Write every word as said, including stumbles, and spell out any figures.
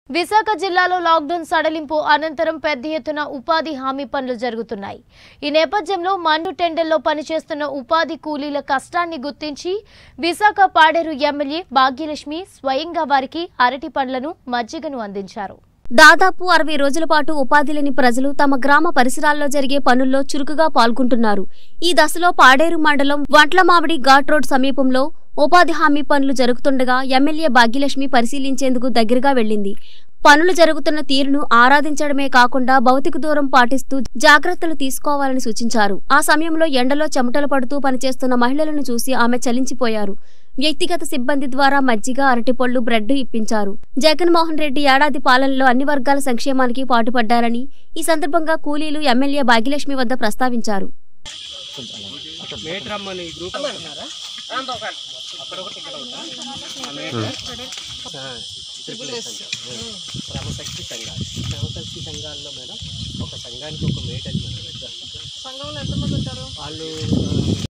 విశాఖ జిల్లాలో లాక్డౌన్ సడలింపు అనంతరం పెద్ద ఎత్తున ఉపాధి హామీ పనులు జరుగుతున్నాయి. ఈ నేపథ్యంలో మండు టెండర్లో పనిచేస్తున్న ఉపాధి కూలీల కష్టాన్ని గుర్తించి విశాఖ పాడేరు ఎమ్మెల్యే భాగ్యలక్ష్మి స్వయంగా వారికి అరటి పండ్లను మజ్జిగను అందించారు. దాదాపు అరవై రోజుల పాటు ఉపాధి లేని ప్రజలు తమ గ్రామ పరిసరాల్లో జరిగే పనుల్లో చురుకుగా పాల్గొంటున్నారు. ఈ దశలో పాడేరు మండలం వంట్లమామిడి ఘాట్ రోడ్ సమీపంలో ఉపాధి హామీ పనులు జరుగుతుండగా ఎమ్మెల్యే భాగ్యలక్ష్మి పరిశీలించేందుకు దగ్గరగా వెళ్లింది. పనులు జరుగుతున్న తీరును ఆరాధించడమే కాకుండా భౌతిక దూరం పాటిస్తూ జాగ్రత్తలు తీసుకోవాలని సూచించారు. ఆ సమయంలో ఎండలో చెమటలు పడుతూ పనిచేస్తున్న మహిళలను చూసి ఆమె చలించిపోయారు. వ్యక్తిగత సిబ్బంది ద్వారా మజ్జిగ, అరటిపళ్లు, బ్రెడ్ ఇప్పించారు. జగన్మోహన్ రెడ్డి ఏడాది పాలనలో అన్ని వర్గాల సంక్షేమానికి పాటుపడ్డారని ఈ సందర్భంగా కూలీలు ఎమ్మెల్యే భాగ్యలక్ష్మి వద్ద ప్రస్తావించారు. క్రమశక్తి సంఘాలు క్రమశక్తి సంఘాల్లో మేడం ఒక సంఘానికి ఒక మేట్ అని సంఘంలో ఎంతమంది ఉంటారు వాళ్ళు